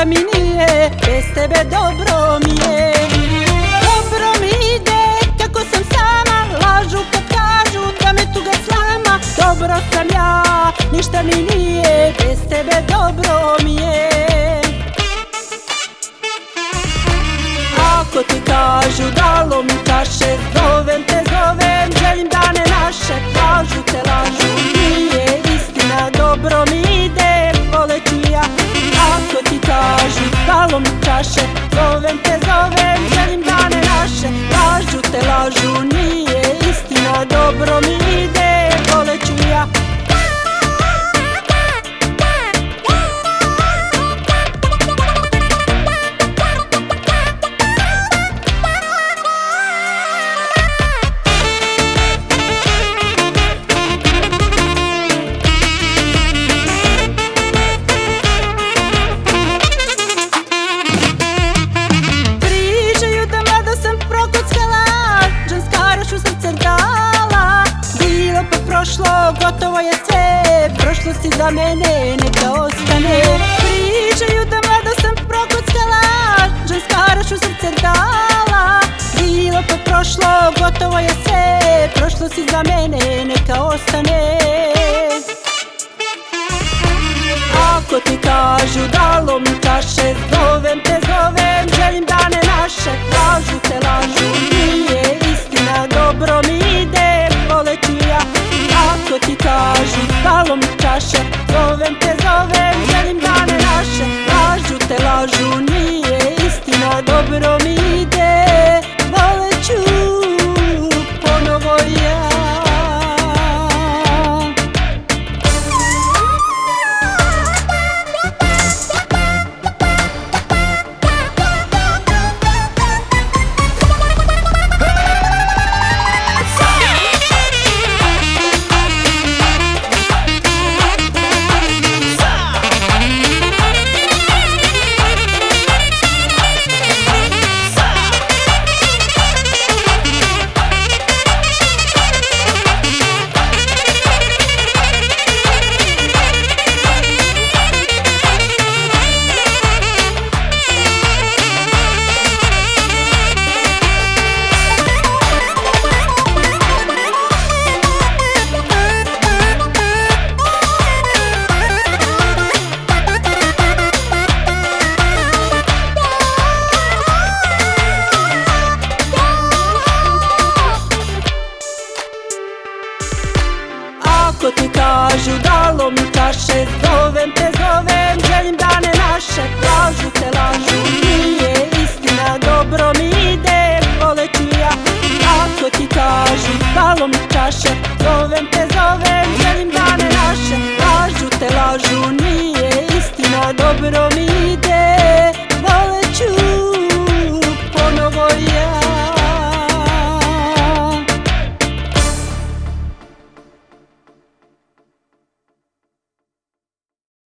ništa mi nije, bez tebe dobro mi je. Dobro mi ide kako sam sama, lažu kad kažu da me tuga slama. Dobro sam ja, ništa mi nije, bez tebe dobro mi je. Ako ti kažu da lomitaše, zovem te zovem, želim dane naše. Lažu te lažu, nije istina, dobro mi ide, voleću ja. Ako ti kažu da lomitaše, zovem te zovem, želim dane naše. Lažu te lažu, nije istina, dobro mi ide, voleću ja. Gotovo je sve, prošlost iza mene, neka ostane. Pričaju da mlada sam prokockala, ženskaraš u srce dala. Bilo pa prošlo, gotovo je sve, prošlost iza mene, neka ostane. Ako ti kažu da lomitaše, zovem te zovem, želim dane naše. Lažu te lažu, nije istina, dobro mi ide, voleću ja. Ako ti kažu da lomitaše, zovem te zovem, želim dane naše. Lažu te lažu, nije istina, dobro mi ide, voleću ponovo ja. Ako ti kažu da lomitaše, zovem te zovem, želim dane naše. Lažu te lažu, nije istina, dobro mi ide, voleću ja. Ako ti kažu da lomitaše, zovem te